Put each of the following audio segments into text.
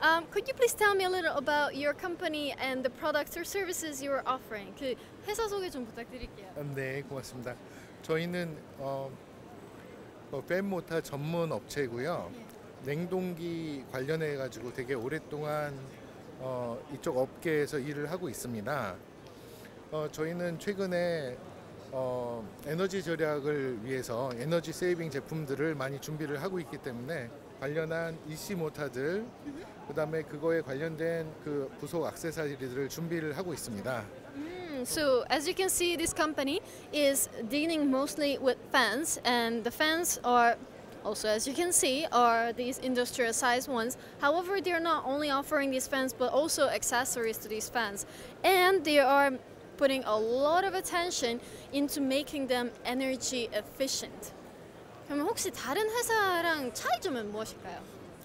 Could you please tell me a little about your company and the products or services you are offering? 그 회사 소개 좀 부탁드릴게요. 네, 고맙습니다. 저희는 팬모터 전문 업체고요. 냉동기 관련해 가지고 되게 오랫동안 이쪽 업계에서 일을 하고 있습니다. 저희는 최근에 에너지 절약을 위해서 에너지 세이빙 제품들을 많이 준비를 하고 있기 때문에 관련한 EC 모터들, 그다음에 그거에 관련된 그 부속 액세서리들을 준비를 하고 있습니다. So as you can see, this company is dealing mostly with fans, and the fans are also, as you can see, are these industrial sized ones. However, they are not only offering these fans but also accessories to these fans, and they are putting a lot of attention into making them energy efficient. 그럼 혹시 다른 회사랑 차이점은 무엇일까요?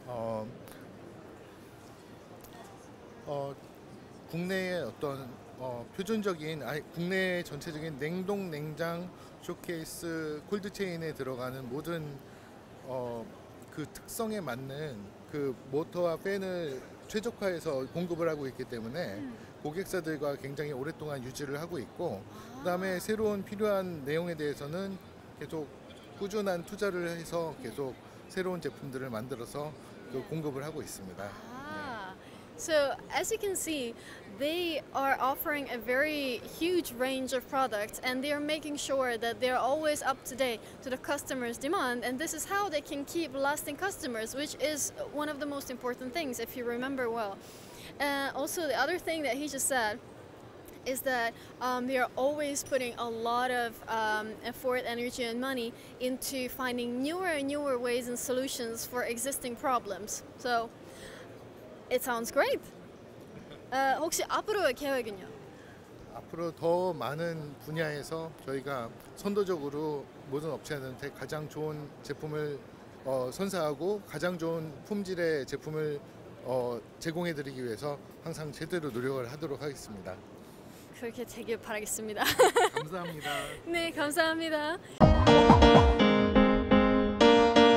국내의 어떤 표준적인 국내 전체적인 냉동, 냉장, 쇼케이스, 콜드체인에 들어가는 모든 그 특성에 맞는 그 모터와 팬을 최적화해서 공급을 하고 있기 때문에 고객사들과 굉장히 오랫동안 유지를 하고 있고, 그다음에 새로운 필요한 내용에 대해서는 계속 꾸준한 투자를 해서 계속 새로운 제품들을 만들어서 공급을 하고 있습니다. So as you can see, they are offering a very huge range of products, and they are making sure that they are always up to date to the customer's demand, and this is how they can keep lasting customers, which is one of the most important things if you remember well. Also, the other thing that he just said is that they are always putting a lot of effort, energy, and money into finding newer and newer ways and solutions for existing problems. So it sounds great. 혹시 앞으로의 계획은요? 앞으로 더 많은 분야에서 저희가 선도적으로 모든 업체한테 가장 좋은 제품을 선사하고 가장 좋은 품질의 제품을 제공해드리기 위해서 항상 제대로 노력을 하도록 하겠습니다. 그렇게 되길 바라겠습니다. 감사합니다. 네, 감사합니다.